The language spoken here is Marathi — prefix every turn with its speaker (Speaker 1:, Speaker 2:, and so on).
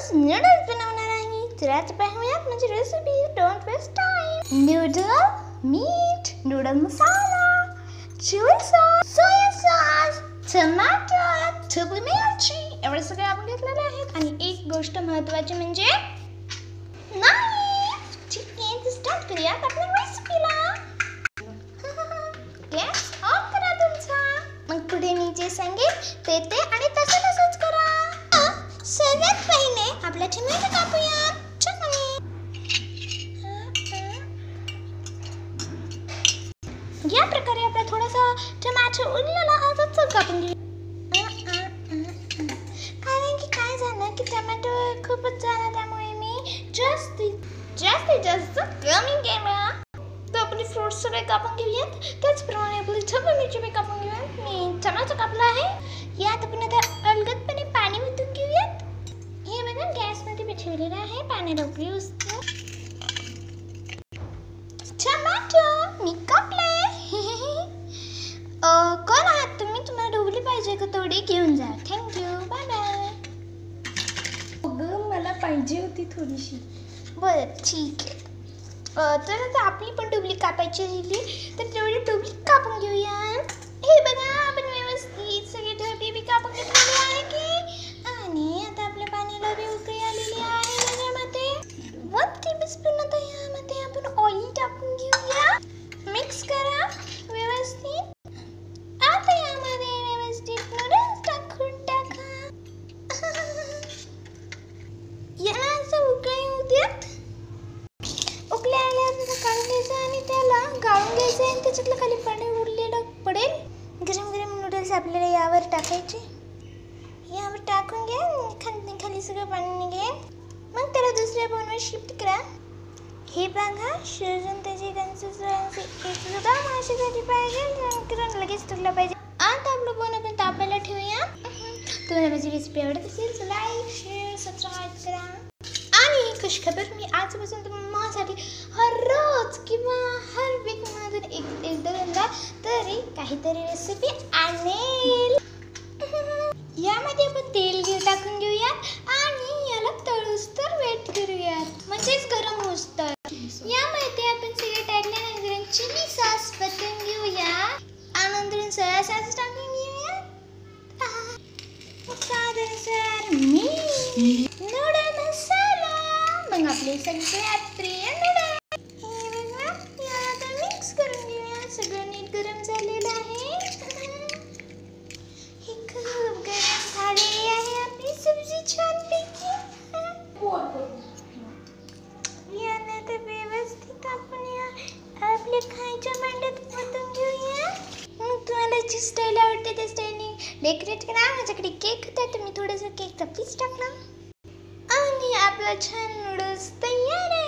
Speaker 1: आज नूडल्स बनवणार आहे. तर आज पाहूयात माझी recipe. Don't waste time. Noodle, मीठ, noodle masala, chili sauce, soya sauce, टमाटर, ढबू मिरची एवढे सगळे आपण घेतलेले आहेत. आणि एक गोष्ट महत्त्वाची म्हणजे नाही. ठीक आहे, तर स्टार्ट करूयात आपल्या रेसिपीला. गॅस ऑन करा तुमचा. मग पुढे मी जे सांगेन ते आणि तसंच करा. सर्वात पहिले आपला टोमॅटो कापूया. या प्रकारे आपला थोडासा टोमॅटो उरलेला आहे तो कापून घेऊ. कारण की काय झालं की टोमॅटो खूपच झाला, त्यामुळे मी जास्तीत जास्त कमी केला. तर आपले फ्रूट्स सगळे कापून घेऊयात. त्याचप्रमाणे आपली ढबू मिरची पण कापून घेऊयात. मी टोमॅटो कापला आहे. यात आपण आता अलगदपणे पाणी ओतून घेऊयात. हे बघा गॅसमध्ये मी ठेवलेलं आहे. पाण्याला उकळी असतो. टोमॅटो मी कापले. कोण आहात तुम्ही? तुम्हाला ढोबली पाहिजे का? थोडी घेऊन जा. Thank you, bye bye.
Speaker 2: मला पाहिजे होती थोडीशी.
Speaker 1: बरं ठीक आहे. तर आता आपली पण ढोबली कापायची राहिली, तर तेवढी ढोबली कापून घेऊया. हे बघा आपण व्यवस्थित सगळी ढोबली बी कापून घेतलेली आहे की. आणि आता आपल्या पाण्याला बी उकळी आलेली आहे. त्याच्यामध्ये 1 टेबलस्पून आता यामध्ये आपण ऑइल टाकून घेऊया. मिक्स करा व्यवस्थित. आता यामध्ये व्यवस्थित नूडल्स टाकून टाका. याला असं उकळी येऊ देत. उकळी आल्यावर काढून घ्यायचं आणि त्याला गाळून घ्यायचं आणि त्याच्यातलं खाली पाणी उरलेलं पडेल. गरम गरम नूडल्स आपल्याला यावर टाकायचे. यावर टाकून घ्या. खाली सगळं पाणी निघेल. मग त्याला दुसऱ्या बोनवर शिफ्ट करा. हे बघा शिजून त्याची कन्सिस्टन्सी एकदम अशी झाली पाहिजे. लगेच तुटलं पाहिजे. आता आपलं बोन आपण तापायला ठेवूया. तुम्हाला माझी रेसिपी आवडत असेल तर लाईक, शेअर, सबस्क्राईब करा. आणि खुशखबर, मी आजपासून तुम्हासाठी हर रोज किंवा हर वीकमधून एकदा तरी काहीतरी रेसिपी आणेल. यामध्ये आपण तेल टाकून घेऊयात आणि याला तळूस तर वेट करूयात, म्हणजेच गरम होऊस तर. यामध्ये आपण सगळे टाकल्यानंतर चिली सॉस परतून घेऊया. आणि सोया सॉस टाकून घेऊया. स्वादानुसार मीठ, नूडल मसाला, मग आपले सगळ्यात प्रिय नूडल. हे बघा, याला आता मिक्स करून घेऊया. सगळं नीट गरम झालेलं आहे. हे खूप गरम झालेली आहे आपली सब्जी छानपैकी. याने तर व्यवस्थित आपण आपल्या खायच्या भांड्यात ओतून घेऊया. मग तुम्हाला जी स्टाईल आवडते त्या स्टाईलने डेकोरेट करा. माझ्याकडे केक होता तर मी थोडंसं केकचा पीस टाकला आणि आपला छान नूडल्स तयार आहे.